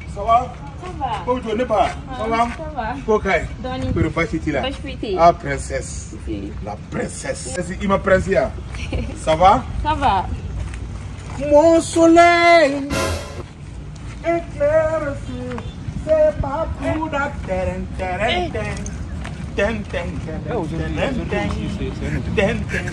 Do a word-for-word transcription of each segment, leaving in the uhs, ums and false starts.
Ça va? Ça va. Comment tu n'es pas? Ça va? Ça va. Cocaïne. Doni. Tu es pas chiti là? Pas chiti. Ah, princesse. Si. La princesse. Il m'a princesse. Ça va? Ça va. Mon soleil éclaire sur ces papous d'atterren, terren, terren, terren, terren, terren, terren.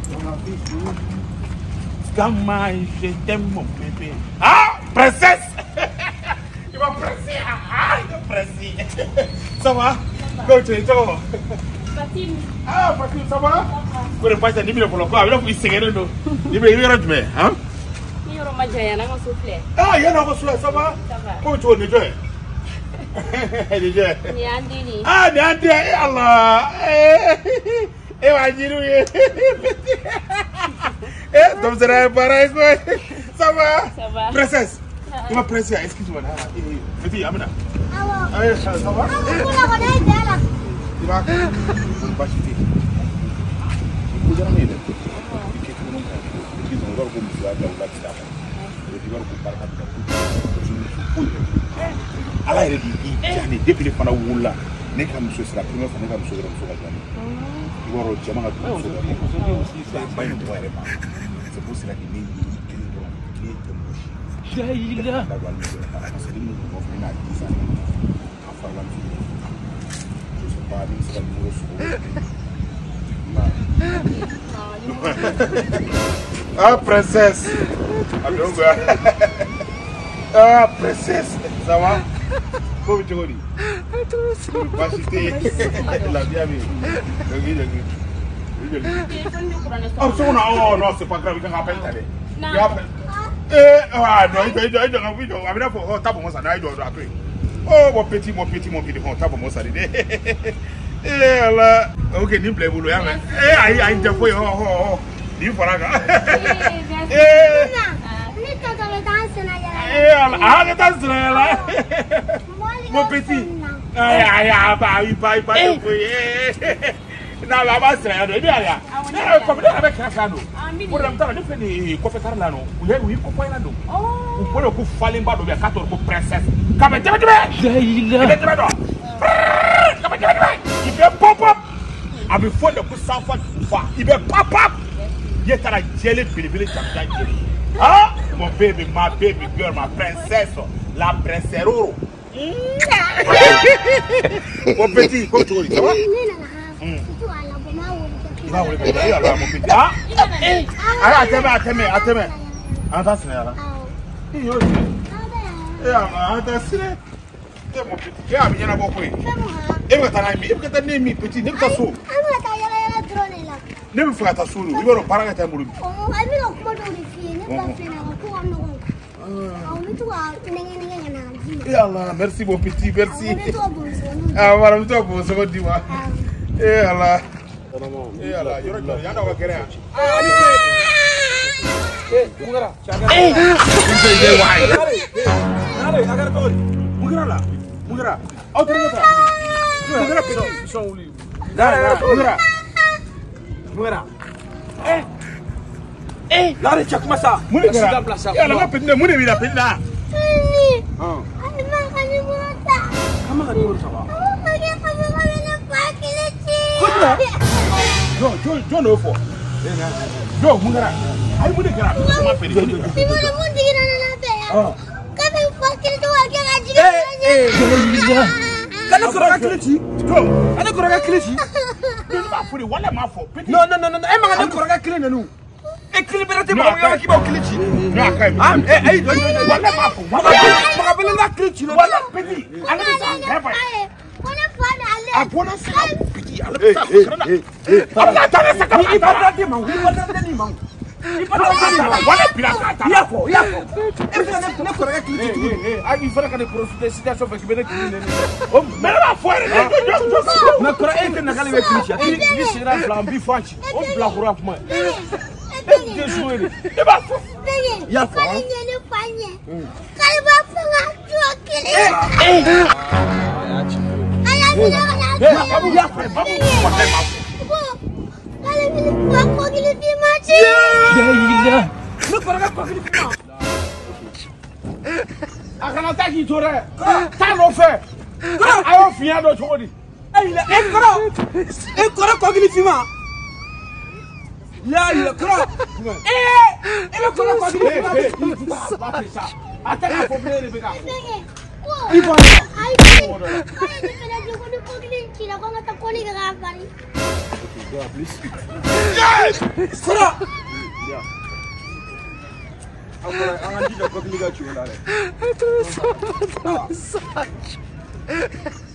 Comment je t'aime mon bébé. Ah, princesse. Il m'a pressé. Ah, il m'a pressé. Ça va? Comment tu es? Ça va? Fatim. Ah, Fatim, ça va? Vous ne pouvez pas dire pour le quoi? Il faut essayer de nous. Il va y avoir du mais, hein? Ah, il y a un souffle, ça va? Ça va. Comment tu es déjà? Déjà. Niandini. Ah, Niandini, Allah. Eh, va dire oui. Eh, donc c'est un pareil, ça va? Ça va. Princesse. Il m'a pressé, excuse-moi. Petit, Amina. Ah, ça va? Tu vas? On va chuter. Vous avez mis ala yɛrɛ de i diya ne depuis ne fana wolola ne ka muso sera première fois ne ka muso yɛrɛ muso ka diya ne i b'a dɔn jama ka dugu muso ka diya ba in tɔgɔ yɛrɛ ma c'est pour cela que ne ye kelen dɔrɔn ne tɛ mɔsi jayila da don ale sɔrɔ parce que ne mɔgɔ fana n'a di sa ne a farala muso ye je sais pas ne bɛ se ka numéro sɔrɔ ah princesse ah princesse ça va? Comment tu dis? Pas chuter. La vie avec. Oh non, c'est pas grave, il t'appelle t'allais. Eh, ah non, il doit il doit il doit il doit oh tape moi ça là il doit après. Oh mon petit mon petit mon petit tape moi ça dit. Eh là, OK, ni plaît boulot ya mais. Eh aïe aïe te foi oh oh. Ni fara ga. Eh. Eh ah le danse là. Mon petit. Aïe aïe aïe aïe aïe aïe. Na la ba sra do bi ala. Eh ko bi da be kra kra do. Pour le temps, ne fait ko fe tarla no. U ye u ko ko ina do. Oh. U ko ko falling ba do be ka to ko princess. Ka me tebe tebe. Jaila. Tebe tebe do. Ka me tebe tebe. Il be pop up. Abi fo le ko san fa fa. Il be pop up. Ye tara jele bilibili champion jele. Ah, mon baby, ma baby girl, ma princesse, la princero. Mon petit, comment tu dis, ça va? Il va vous le faire, mon petit. Ah, ah, attends, attends, attends. Attends, c'est là. Eh, attends, c'est là. Eh, mon petit, il y a bien à beaucoup. Et vous t'en avez mis, vous t'en avez mis, petit, ne pas sous. Ne me fera ta sous, il va le parler à ta moule. Oh, elle me l'a commandé. Eh Allah, merci mon petit, merci. Ah voilà, toi bon, ça va dire moi. Eh Allah. Eh Allah, yo yo ya na wa kere. Ah, eh, mugara. Eh. Ini wai. Nare, agar kau. Mugara lah. Mugara. Au ternyata. Mugara pedo, so uli. Nare, mugara. Mugara. Eh. Eh, lari cak masa. Mune sudah belasa. Ya, lama pindah, mune bila pindah. Ini. Ah. Ani makan di murata. Kamu kan urus apa? Kamu pakai kamu pakai lepas kilici. Kuda. Jo, jo, jo no fo. Jo, mungara. Ayo mune kera. Sama pedi. Di mana mun di kana nabe ya. Kamu pakai itu aja ngaji. Eh, eh. Kana kurang kilici. Jo, kana kurang kilici. Ni ba furi wala ma fo. No, no, no, no. Eh, manga kurang kilici nanu. Équilibré ma qui va cliché. Ah, eh, eh, voilà ma fou. Ma rappelle la cliché. Voilà petit. Allez ça. On est pas allé. Ah, bon ça. Petit, allez ça. Eh, eh. Allah t'as ça comme il va dans mon, il va dans des mains. Il va dans des mains. Voilà pirate. Il y a faux, il y a faux. Et vous n'êtes pas correct cliché. Eh, eh, ah, il faut que les profiter situation fait que ben oh, mais la foire. Na correct que na gale cliché. Il sera flambi flanchi. On blagoura pour moi. Désolé. Il va fou. Il y a fou. Il va fou. Il akana ta ki to re ta no fe ayo fia do chodi eh la e koro e koro ko gili fima la la koro eh e le koro ko gili fima ba ba sa ata ka fo ble be ka Ibu, ayo. Kau ni kena juga ni pogli, kira kau ngata koli kagak kali. Go please. yes koro Ya. Aku angan tidak kau lihat cuci lah. Itu saja.